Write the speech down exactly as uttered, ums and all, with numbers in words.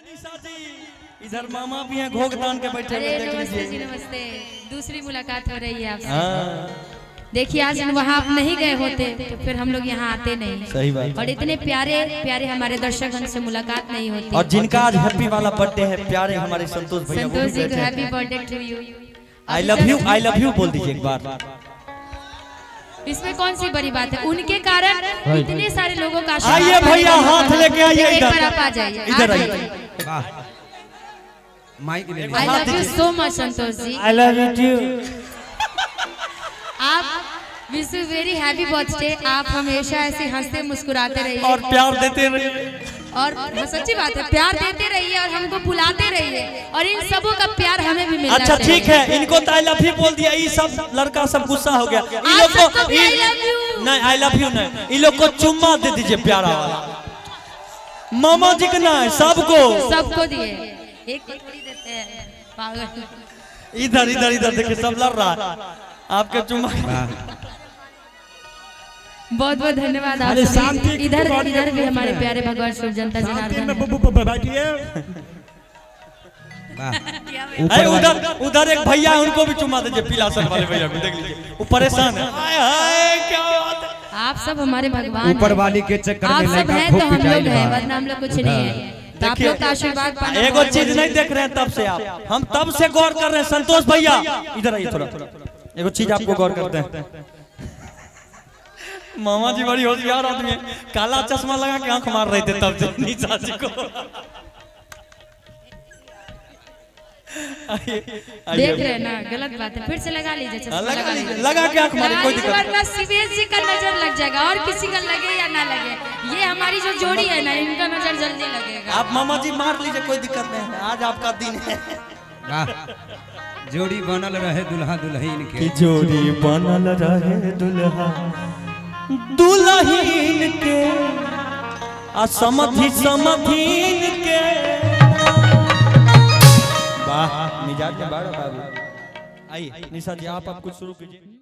निशा जी इधर मामा भी हैं घोगदान के बैठे हुए। नमस्ते जी नमस्ते। दूसरी मुलाकात हो रही है आपसे। देखिए आज वहाँ आप नहीं गए होते तो फिर हम लोग यहाँ आते नहीं। सही बात। और इतने प्यारे प्यारे हमारे दर्शकगण से मुलाकात नहीं होती। और जिनका आज हैप्पी वाला बर्थडे है प्यारे हमारे संतोष भैया, संतोष जी को happy birthday to you. I love you I love you बोल दीजिए एक बार। इसमें कौन सी बड़ी बात है, उनके कारण इतने सारे लोगों का। आइए भैया हाथ लेके आइए एक बार आप आ जाइए इधर आइए। माइक ले I love you so much Santosh ji. I love you too. आप wish you very happy birthday. आप हमेशा ऐसे हंसते मुस्कुराते रहिए और प्यार देते रहिए। और सच्ची बात है, प्यार देते रहिए और हमको बुलाते रहिए और इन सबों का प्यार हमें भी मिलना अच्छा चाहिए। ठीक है, इनको तो आई लव यू बोल दिया, ये सब लड़का सब गुस्सा हो गया। इन लोग को आई लव यू नहीं आई लव यू नहीं, इन लोग को चुम्मा दे दीजिए प्यारा वाला। मामा जी को नहीं, सबको सबको दिए। एक थोड़ी देते हैं पागल। इधर इधर इधर देखिए सब लड़ रहा है आपके चुम्मा। बहुत बहुत धन्यवाद आप सभी। इधर इधर भी हमारे प्यारे भगवान शिव जनता जनार्दन। उधर उधर एक भैया है, उनको भी चुम्मा दीजिए, पीला शर्ट वाले भैया को देख लीजिए, वो परेशान है। हाय हाय क्या बात है। आप सब हमारे भगवान ऊपर वाली के चक्कर में आप सब लड़का हैं खूब तो हम पिटाई लोग हैं, बा। वरना हम लोग कुछ नहीं है। तो आप लोग का आशीर्वाद पाना। एगो चीज नहीं देख रहे हैं तब से आप, हम तब से गौर कर रहे हैं। संतोष भैया इधर आइए थोड़ा, एगो चीज आपको गौर करते हैं। मामा जी बड़ी होशियार आदमी है, काला चश्मा लगा के आंख मार रहे थे तब से निशा जी को। देख रहे हैं ना, गलत बात है, फिर से लगा लीजिए चश्मा। लगा लीजिए, लगा के आंख मारे, कोई दिक्कत नहीं। वरना शिवेश जी का नजर लग जाएगा और किसी का लगे या ना लगे, ये हमारी जो जोड़ी है ना, इनका नजर जल्दी लगेगा। आप मामा जी मार लीजिए, कोई दिक्कत नहीं है, आज आपका दिन है। जोड़ी बनल रहे दुल्हा दुल्हन के, जोड़ी बनल रहे दुल्हा दुल्हन के आ समधि समधीन के। वाह मिजाज में बाड़ा बाबू। आइए निशा जी आप आप कुछ शुरू कीजिए।